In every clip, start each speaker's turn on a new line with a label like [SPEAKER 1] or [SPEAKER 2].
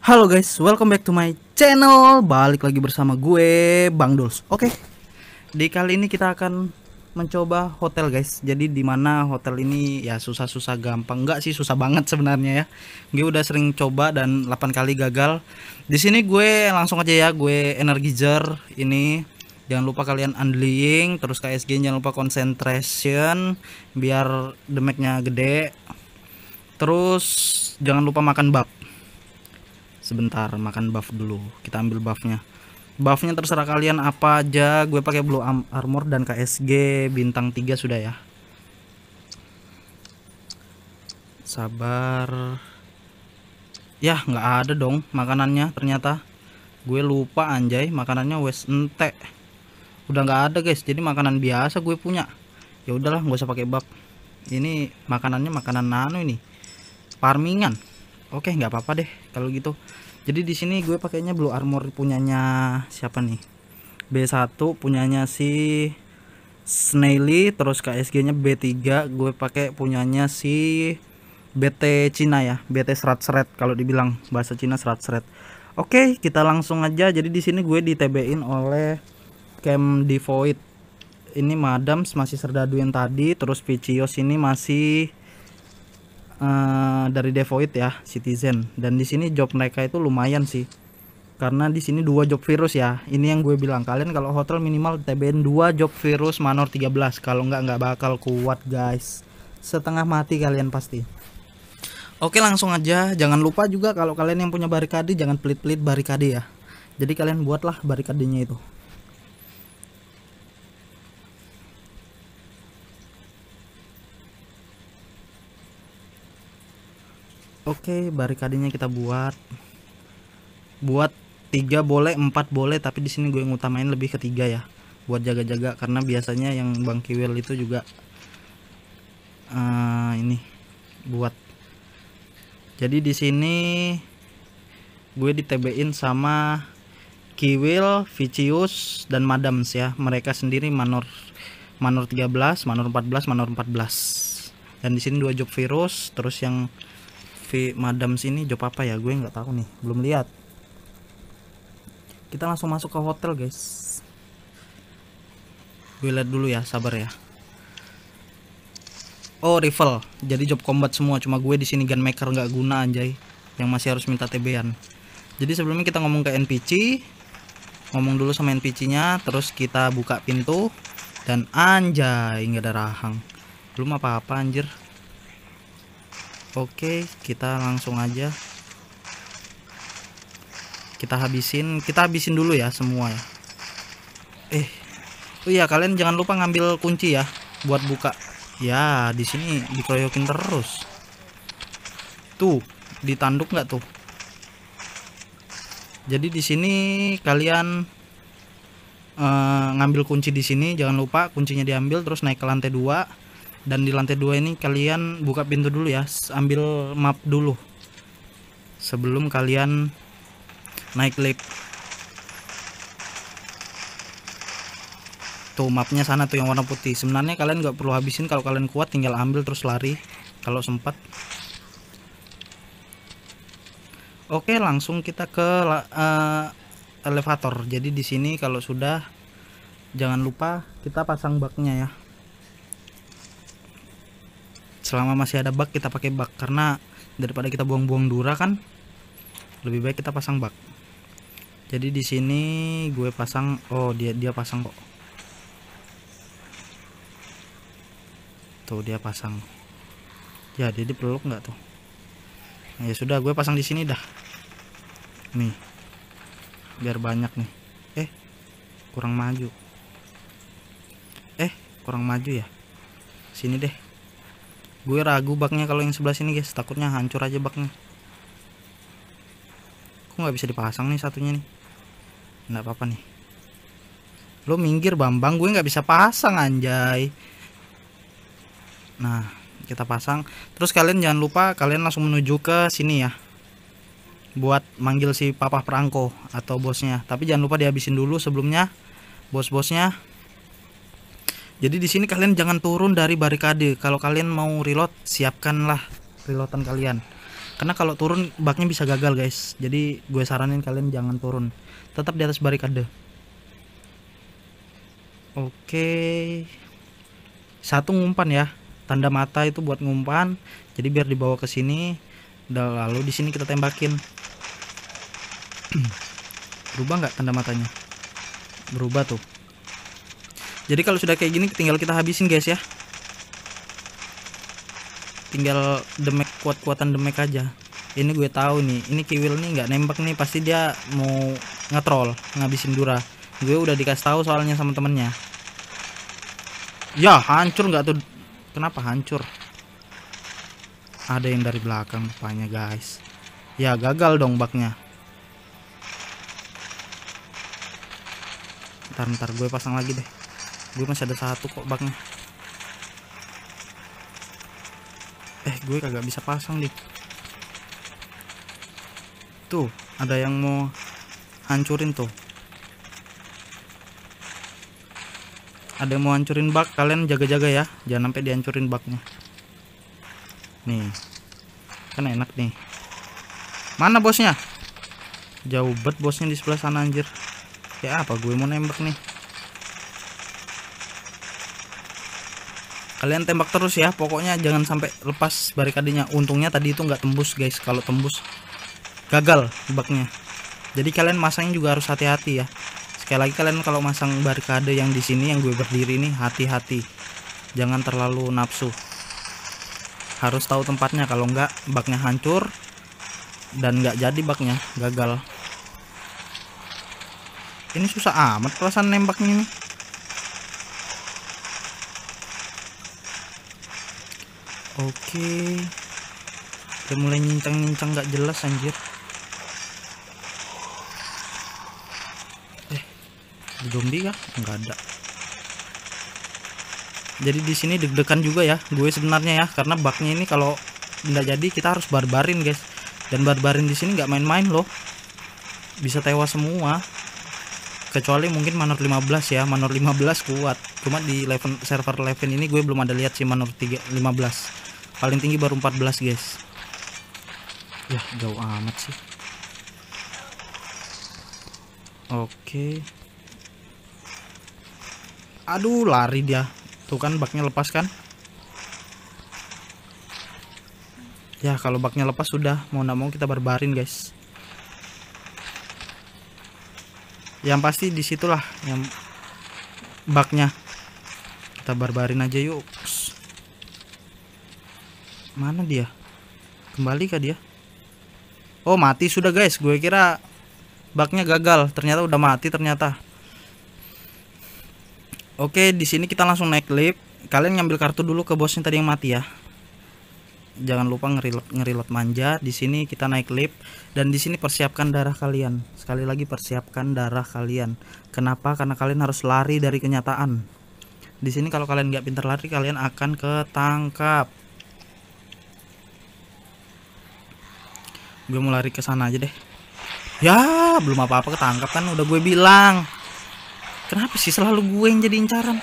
[SPEAKER 1] Halo guys, welcome back to my channel. Balik lagi bersama gue, Bang Dols. Oke, di kali ini kita akan mencoba hotel guys. Jadi di mana hotel ini ya susah-susah gampang. Enggak sih, susah banget sebenarnya ya. Gue udah sering coba dan 8 kali gagal. Di sini gue langsung aja ya, gue Energizer ini. Jangan lupa kalian undying, terus KSG jangan lupa concentration biar damage-nya gede. Terus jangan lupa makan buff. Sebentar, makan buff dulu. Kita ambil buffnya. Buffnya terserah kalian apa aja. Gue pakai blue armor dan KSG bintang 3 sudah ya. Sabar. Ya nggak ada dong makanannya ternyata. Gue lupa anjay, makanannya wes ente. Udah nggak ada guys. Jadi makanan biasa gue punya. Ya udahlah, nggak usah pakai buff. Ini makanannya makanan nano ini. Farmingan. Oke, nggak apa-apa deh kalau gitu. Jadi di sini gue pakainya blue armor punyanya siapa nih? B1 punyanya si Snaily, terus KSG-nya B3, gue pakai punyanya si BT Cina ya, BT serat-seret kalau dibilang bahasa Cina serat-seret. Oke, kita langsung aja. Jadi di sini gue di TB-in oleh Camp Devoid. Ini Madams masih Serdadu yang tadi, terus Vicious ini masih dari Devoid ya, Citizen. Dan di sini job mereka itu lumayan sih, karena di sini 2 job virus ya. Ini yang gue bilang, kalian kalau hotel minimal TBN 2 job virus manor 13. Kalau nggak bakal kuat guys, setengah mati kalian pasti. Oke, langsung aja. Jangan lupa juga kalau kalian yang punya barikade jangan pelit-pelit barikade ya. Jadi kalian buatlah barikadenya itu. Oke, barikadenya kita buat 3 boleh, 4 boleh, tapi di sini gue ngutamain lebih ke 3 ya, buat jaga-jaga, karena biasanya yang Bang Kiwil itu juga ini buat. Jadi di sini gue di TB-in sama Kiwil, Vicious dan Madams ya. Mereka sendiri manor 13, manor 14, manor 14. Dan di sini 2 job virus, terus yang Madams ini job apa ya, gue nggak tahu nih, belum lihat. Kita langsung masuk ke hotel guys. Gue lihat dulu ya, sabar ya. Oh, rifle. Jadi job combat semua, cuma gue di sini gunmaker nggak guna anjay, yang masih harus minta TB-an. Jadi sebelumnya kita ngomong ke NPC, ngomong dulu sama NPC-nya, terus kita buka pintu dan anjay nggak ada rahang. Belum apa-apa anjir. Oke, kita langsung aja. Kita habisin dulu ya semua ya. Oh iya, kalian jangan lupa ngambil kunci ya buat buka. Ya, di sini dikeroyokin terus. Tuh, ditanduk nggak tuh? Jadi di sini kalian ngambil kunci di sini, jangan lupa kuncinya diambil, terus naik ke lantai 2. Dan di lantai 2 ini kalian buka pintu dulu ya, ambil map dulu sebelum kalian naik lift. Tuh mapnya sana tuh yang warna putih. Sebenarnya kalian nggak perlu habisin, kalau kalian kuat tinggal ambil terus lari kalau sempat. Oke, langsung kita ke elevator. Jadi di sini kalau sudah, jangan lupa kita pasang baknya ya. Selama masih ada bak kita pakai bak, karena daripada kita buang-buang dura kan, lebih baik kita pasang bak. Jadi di sini gue pasang, oh dia pasang kok. Tuh dia pasang. Ya dia dipeluk nggak tuh? Nah, ya sudah, gue pasang di sini dah. Nih, biar banyak nih. Kurang maju. Kurang maju ya. Sini deh. Gue ragu baknya kalau yang sebelah sini guys, takutnya hancur aja baknya. Kok nggak bisa dipasang nih satunya nih? Nggak apa-apa nih. Lo minggir Bambang, gue nggak bisa pasang anjay. Nah, kita pasang. Terus kalian jangan lupa kalian langsung menuju ke sini ya, buat manggil si papa perangko atau bosnya. Tapi jangan lupa dihabisin dulu sebelumnya bos-bosnya. Jadi di sini kalian jangan turun dari barikade. Kalau kalian mau reload, siapkanlah reloadan kalian. Karena kalau turun baknya bisa gagal guys. Jadi gue saranin kalian jangan turun, tetap di atas barikade. Oke, satu ngumpan ya, tanda mata itu buat ngumpan, jadi biar dibawa ke sini. Lalu di sini kita tembakin. Berubah nggak tanda matanya? Berubah tuh. Jadi kalau sudah kayak gini tinggal kita habisin guys ya. Tinggal demek, kuat-kuatan demek aja. Ini gue tahu nih, ini Kiwil nih nggak nembak nih, pasti dia mau ngetrol ngabisin Dura. Gue udah dikasih tahu soalnya sama temennya. Ya hancur nggak tuh? Kenapa hancur? Ada yang dari belakang rupanya guys. Ya gagal dong baknya. Ntar gue pasang lagi deh. Gue masih ada satu kok baknya. Gue kagak bisa pasang nih. Tuh ada yang mau hancurin tuh. Ada yang mau hancurin bak, kalian jaga-jaga ya, jangan sampai dihancurin baknya. Nih, kan enak nih. Mana bosnya? Jauh banget bosnya di sebelah sana anjir. Ya apa gue mau nembak nih. Kalian tembak terus ya, pokoknya jangan sampai lepas barikadenya. Untungnya tadi itu nggak tembus guys, kalau tembus gagal baknya. Jadi kalian masangnya juga harus hati-hati ya. Sekali lagi kalian kalau masang barikade yang di sini yang gue berdiri nih, hati-hati. Jangan terlalu nafsu. Harus tahu tempatnya, kalau enggak baknya hancur dan nggak jadi baknya, gagal. Ini susah amat perasaan nembaknya ini. Oke. Udah mulai nyincang-nyincang nggak jelas anjir. Zombie kah? Enggak ada. Jadi di sini deg-degan juga ya gue sebenarnya ya, karena baknya ini kalau nggak jadi kita harus barbarin guys. Dan barbarin di sini nggak main-main loh, bisa tewas semua. Kecuali mungkin Manor 15 ya, Manor 15 kuat. Cuma di server 11 ini gue belum ada lihat sih Manor 15. Paling tinggi baru 14 guys. Ya jauh amat sih. Oke. Aduh lari dia. Tuh kan baknya lepas kan. Ya kalau baknya lepas sudah mau nggak mau kita barbarin guys. Yang pasti disitulah yang baknya. Kita barbarin aja yuk. Mana dia? Kembali kah dia? Oh mati sudah guys. Gue kira baknya gagal, ternyata udah mati ternyata. Oke, di sini kita langsung naik lift. Kalian ngambil kartu dulu ke bosnya tadi yang mati ya. Jangan lupa ngereload manja. Di sini kita naik lift dan di sini persiapkan darah kalian. Sekali lagi persiapkan darah kalian. Kenapa? Karena kalian harus lari dari kenyataan. Di sini kalau kalian nggak pintar lari, kalian akan ketangkap. Gue mau lari ke sana aja deh. Ya, belum apa-apa ketangkap kan, udah gue bilang. Kenapa sih selalu gue yang jadi incaran?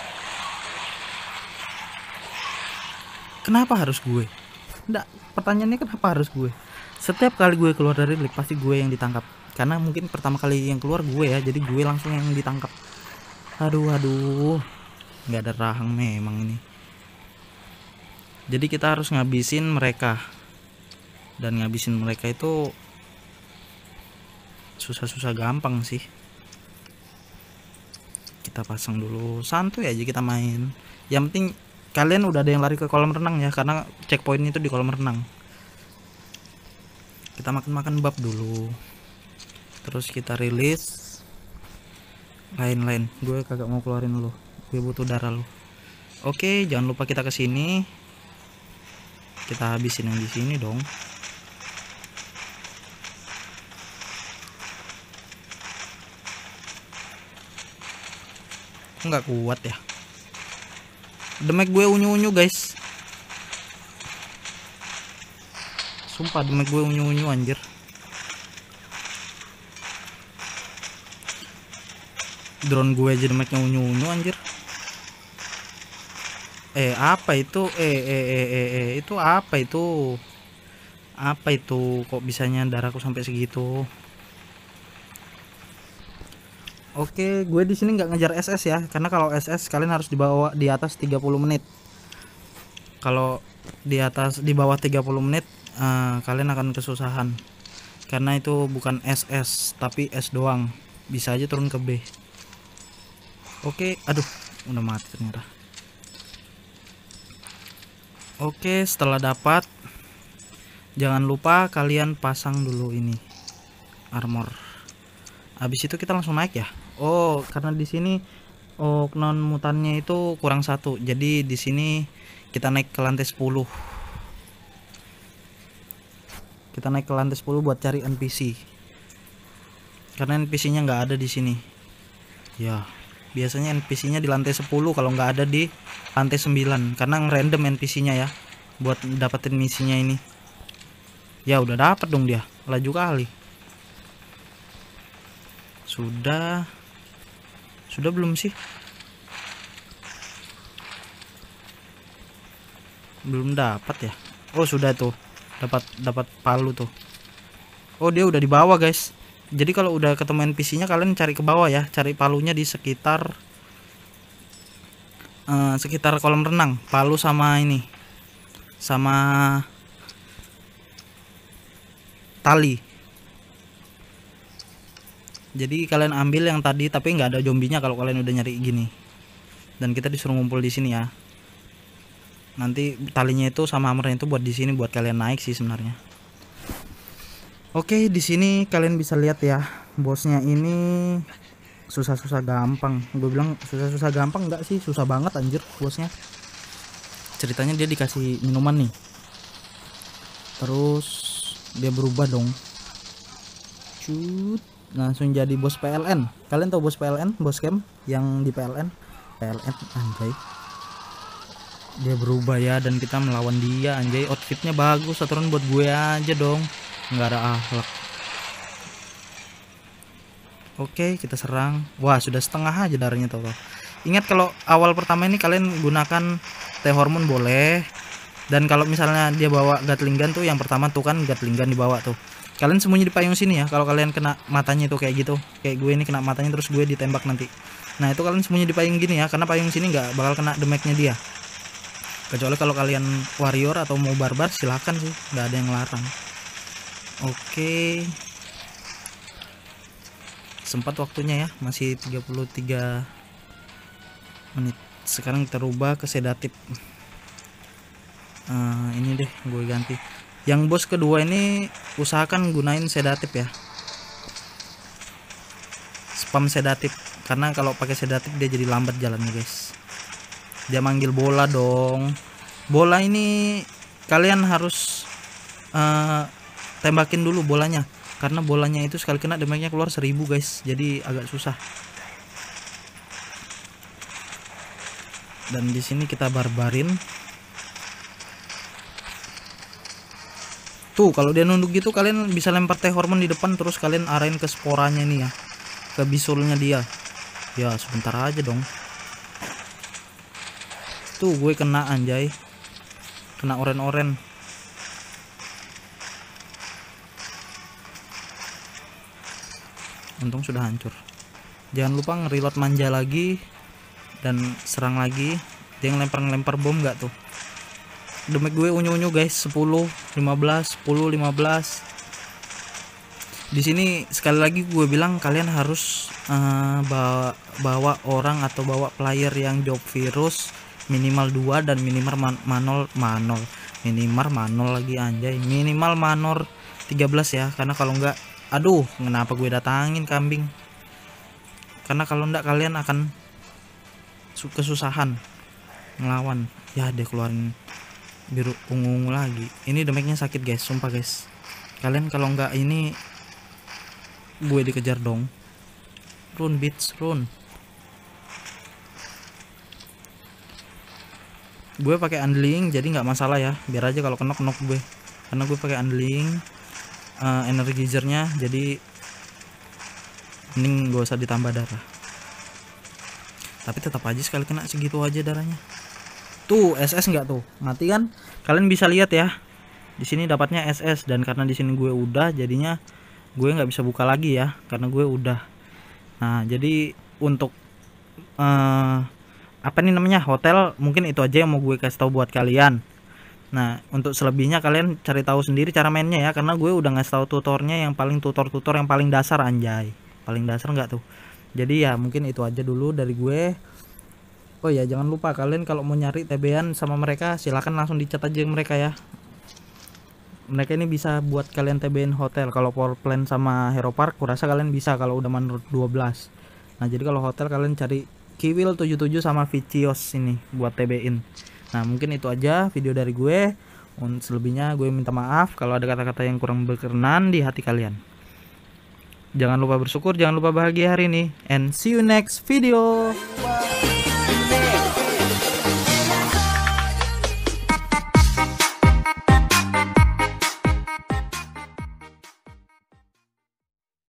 [SPEAKER 1] Kenapa harus gue? Nggak, pertanyaannya kenapa harus gue? Setiap kali gue keluar dari lift pasti gue yang ditangkap. Karena mungkin pertama kali yang keluar gue ya, jadi gue langsung yang ditangkap. Aduh. Nggak ada rahang memang ini. Jadi kita harus ngabisin mereka. Dan ngabisin mereka itu susah-susah gampang sih. Kita pasang dulu, santuy aja kita main. Yang penting kalian udah ada yang lari ke kolam renang ya, karena checkpoint itu di kolam renang. Kita makan bab dulu, terus kita rilis lain-lain. Gue kagak mau keluarin lu, gue butuh darah lu. Oke, jangan lupa kita kesini, kita habisin yang di sini dong. Nggak kuat ya, demek gue unyu-unyu guys, sumpah demek gue unyu-unyu anjir. Drone gue aja demeknya unyu-unyu anjir. Apa itu? Itu apa itu? Apa itu, kok bisanya darahku sampai segitu? Oke, gue di sini nggak ngejar SS ya, karena kalau SS kalian harus dibawa di atas 30 menit. Kalau di bawah 30 menit kalian akan kesusahan. Karena itu bukan SS, tapi S doang. Bisa aja turun ke B. Oke, aduh, udah mati ternyata. Oke, setelah dapat, jangan lupa kalian pasang dulu ini armor. Habis itu kita langsung naik ya. Oh, karena di sini non mutannya itu kurang satu. Jadi di sini kita naik ke lantai 10. Kita naik ke lantai 10 buat cari NPC. Karena NPC-nya nggak ada di sini. Ya, biasanya NPC-nya di lantai 10 kalau nggak ada di lantai 9 karena random NPC-nya ya buat dapetin misinya ini. Ya udah dapet dong dia. Laju kali. Sudah belum sih? Belum dapat ya. Oh sudah tuh, dapat palu tuh. Oh dia udah di bawah guys. Jadi kalau udah ketemu NPC-nya kalian cari ke bawah ya, cari palunya di sekitar kolam renang. Palu sama ini, sama tali. Jadi kalian ambil yang tadi tapi nggak ada zombinya kalau kalian udah nyari gini. Dan kita disuruh ngumpul di sini ya. Nanti talinya itu sama hammernya itu buat di sini buat kalian naik sih sebenarnya. Oke, di sini kalian bisa lihat ya, bosnya ini susah-susah gampang. Gue bilang susah-susah gampang, enggak sih, susah banget anjir bosnya. Ceritanya dia dikasih minuman nih. Terus dia berubah dong. Cut, langsung jadi bos PLN. Kalian tahu bos PLN, bos camp yang di PLN? PLN anjay. Dia berubah ya dan kita melawan dia anjay. Outfitnya bagus, aturan buat gue aja dong. Nggak ada akhlak. Oke, kita serang. Wah, sudah setengah aja darahnya tuh. Ingat kalau awal pertama ini kalian gunakan T-hormon boleh. Dan kalau misalnya dia bawa Gatling gun tuh yang pertama tuh kan Gatling gun dibawa tuh. Kalian sembunyi di payung sini ya. Kalau kalian kena matanya itu kayak gitu. Kayak gue ini kena matanya terus gue ditembak nanti. Nah, itu kalian sembunyi di payung gini ya, karena payung sini nggak bakal kena damage-nya dia. Kecuali kalau kalian warrior atau mau barbar silahkan sih, nggak ada yang larang. Oke, sempat waktunya ya, masih 33 menit. Sekarang kita rubah ke sedatif. Ini deh gue ganti. Yang bos kedua ini usahakan gunain sedatif ya, spam sedatif, karena kalau pakai sedatif dia jadi lambat jalannya guys. Dia manggil bola dong. Bola ini kalian harus tembakin dulu bolanya, karena bolanya itu sekali kena damage-nya keluar 1000 guys, jadi agak susah. Dan di sini kita barbarin. Tuh kalau dia nunduk gitu kalian bisa lempar T-hormon di depan terus kalian arahin ke sporanya nih ya, ke bisulnya dia. Ya sebentar aja dong. Tuh gue kena anjay, kena oren-oren. Untung sudah hancur. Jangan lupa nge-reload manja lagi dan serang lagi. Dia ngelempar bom nggak tuh? Damage gue unyu-unyu guys, 10, 15, 10, 15. Di sini sekali lagi gue bilang kalian harus bawa orang atau bawa player yang job virus minimal 2 dan minimal minimal manol lagi anjay, minimal manor 13 ya, karena kalau enggak, aduh kenapa gue datangin kambing, karena kalau enggak kalian akan kesusahan ngelawan. Ya dia keluarin biru ungu lagi. Ini damage-nya sakit guys, sumpah guys. Kalian kalau enggak ini gue dikejar dong. Run bitch, run. Gue pakai handling jadi nggak masalah ya, biar aja kalau kena gue, karena gue pakai handling energizernya, jadi mending gak usah ditambah darah. Tapi tetap aja sekali kena segitu aja darahnya. Tuh SS nggak tuh mati kan, kalian bisa lihat ya, Di sini dapatnya SS, dan karena di sini gue udah, jadinya gue nggak bisa buka lagi ya karena gue udah. Nah jadi untuk apa nih namanya, hotel, mungkin itu aja yang mau gue kasih tahu buat kalian. Nah untuk selebihnya kalian cari tahu sendiri cara mainnya ya, karena gue udah ngasih tahu tutornya yang paling tutor yang paling dasar, anjay, paling dasar nggak tuh. Jadi ya mungkin itu aja dulu dari gue. Oh ya jangan lupa kalian kalau mau nyari TB-an sama mereka silahkan langsung dicat aja mereka ya. Mereka ini bisa buat kalian TB-in hotel. Kalau power plan sama Hero Park kurasa kalian bisa kalau udah menurut 12. Nah jadi kalau hotel kalian cari Kiwil 77 sama Vicios ini buat TB-in. Nah mungkin itu aja video dari gue. Selebihnya gue minta maaf kalau ada kata-kata yang kurang berkenan di hati kalian. Jangan lupa bersyukur, jangan lupa bahagia hari ini, and see you next video.